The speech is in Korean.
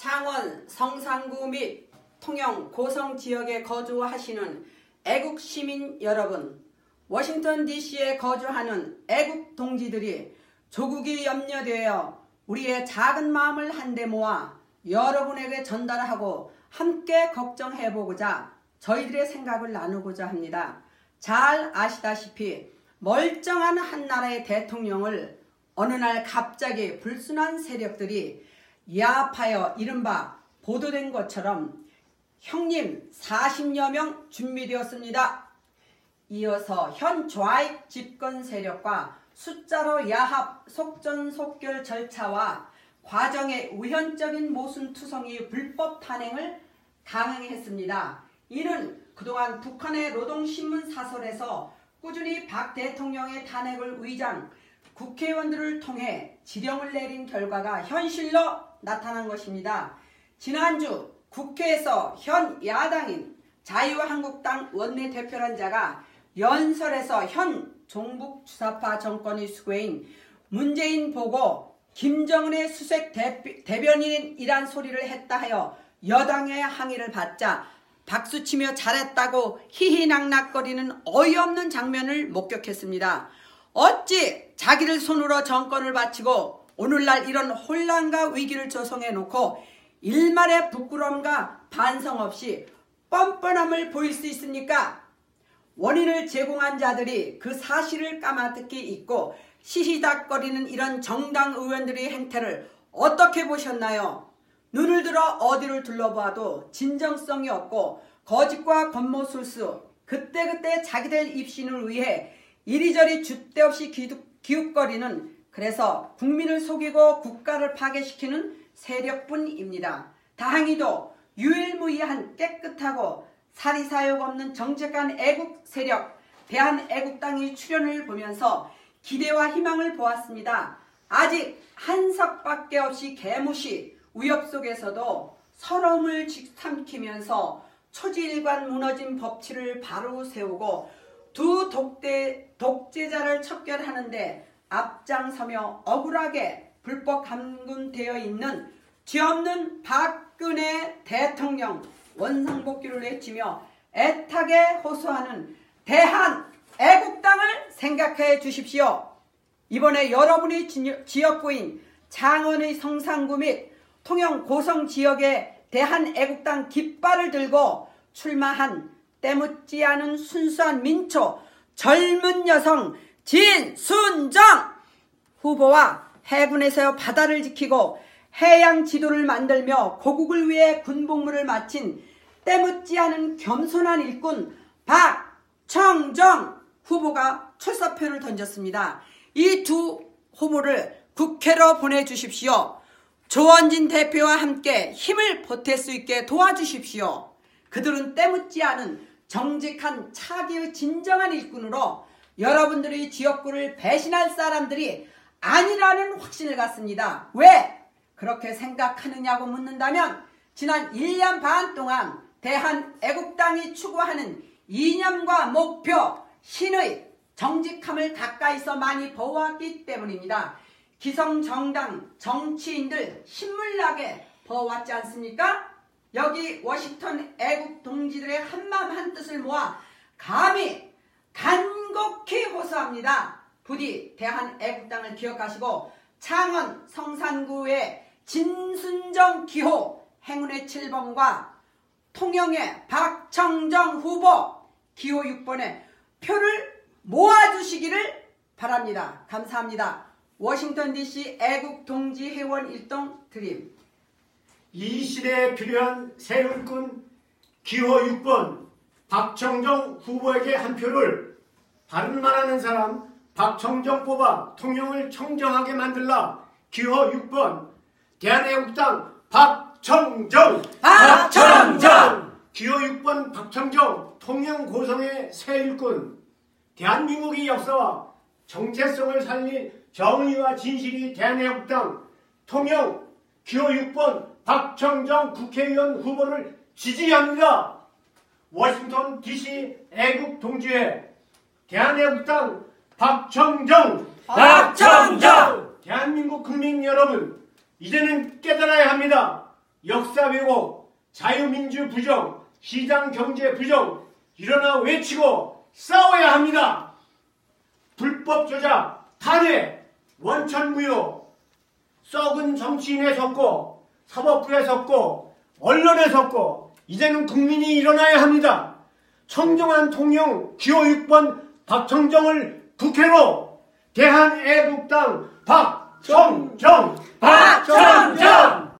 창원 성산구 및 통영 고성 지역에 거주하시는 애국 시민 여러분, 워싱턴 DC에 거주하는 애국 동지들이 조국이 염려되어 우리의 작은 마음을 한데 모아 여러분에게 전달하고 함께 걱정해보고자 저희들의 생각을 나누고자 합니다. 잘 아시다시피 멀쩡한 한 나라의 대통령을 어느 날 갑자기 불순한 세력들이 야합하여 이른바 보도된 것처럼 형님 40여 명 준비되었습니다. 이어서 현 좌익 집권 세력과 숫자로 야합 속전속결 절차와 과정의 우연적인 모순투성이 불법 탄핵을 강행했습니다. 이는 그동안 북한의 노동신문 사설에서 꾸준히 박 대통령의 탄핵을 위장 국회의원들을 통해 지령을 내린 결과가 현실로 나타난 것입니다. 지난주 국회에서 현 야당인 자유한국당 원내대표란 자가 연설에서 현 종북 주사파 정권의 수괴인 문재인 보고 김정은의 수색 대변인이란 소리를 했다 하여 여당의 항의를 받자 박수치며 잘했다고 히히낙낙거리는 어이없는 장면을 목격했습니다. 어찌 자기들 손으로 정권을 바치고 오늘날 이런 혼란과 위기를 조성해놓고 일말의 부끄러움과 반성 없이 뻔뻔함을 보일 수 있습니까? 원인을 제공한 자들이 그 사실을 까마득히 잊고 시시닥거리는 이런 정당 의원들의 행태를 어떻게 보셨나요? 눈을 들어 어디를 둘러봐도 진정성이 없고 거짓과 겉모술수, 그때그때 자기들 입신을 위해 이리저리 줏대없이 기웃거리는, 그래서 국민을 속이고 국가를 파괴시키는 세력뿐입니다. 다행히도 유일무이한 깨끗하고 사리사욕 없는 정직한 애국 세력 대한애국당의 출현을 보면서 기대와 희망을 보았습니다. 아직 한석밖에 없이 개무시 위협 속에서도 서러움을 삼키면서 초지일관 무너진 법치를 바로 세우고 두 독재자를 척결하는데 앞장서며 억울하게 불법 감금되어 있는 죄 없는 박근혜 대통령 원상복귀를 외치며 애타게 호소하는 대한애국당을 생각해 주십시오. 이번에 여러분의 지역구인 창원의 성산구 및 통영 고성 지역에 대한애국당 깃발을 들고 출마한 때묻지 않은 순수한 민초 젊은 여성 진순정 후보와 해군에서 바다를 지키고 해양 지도를 만들며 고국을 위해 군복무를 마친 때묻지 않은 겸손한 일꾼 박청정 후보가 출사표를 던졌습니다. 이 두 후보를 국회로 보내주십시오. 조원진 대표와 함께 힘을 보탤 수 있게 도와주십시오. 그들은 때묻지 않은 정직한 차기의 진정한 일꾼으로 여러분들의 지역구를 배신할 사람들이 아니라는 확신을 갖습니다. 왜 그렇게 생각하느냐고 묻는다면 지난 1년 반 동안 대한애국당이 추구하는 이념과 목표, 신의 정직함을 가까이서 많이 보았기 때문입니다. 기성정당 정치인들 신물나게 보았지 않습니까? 여기 워싱턴 애국 동지들의 한마음 한뜻을 모아 감히 간곡히 호소합니다. 부디 대한애국당을 기억하시고 창원 성산구의 진순정 기호 행운의 7번과 통영의 박청정 후보 기호 6번에 표를 모아주시기를 바랍니다. 감사합니다. 워싱턴 DC 애국 동지 회원 일동 드림. 이 시대에 필요한 새 일꾼 기호 6번 박청정 후보에게 한 표를 바른말 하는 사람 박청정 뽑아 통영을 청정하게 만들라. 기호 6번 대한애국당 박청정 기호 6번 박청정 통영 고성의 새 일꾼 대한민국의 역사와 정체성을 살린 정의와 진실이 대한애국당 통영 기호 6번 박청정 국회의원 후보를 지지합니다. 워싱턴 DC 애국 동지회 대한애국당 박청정 대한민국 국민 여러분, 이제는 깨달아야 합니다. 역사 왜곡, 자유민주 부정, 시장경제 부정 일어나 외치고 싸워야 합니다. 불법 조작, 탄핵, 원천무효, 썩은 정치인에 섰고 사법부에 섰고 언론에 섰고 이제는 국민이 일어나야 합니다. 청정한 통영 기호 6번 박청정을 국회로 대한애국당 박청정!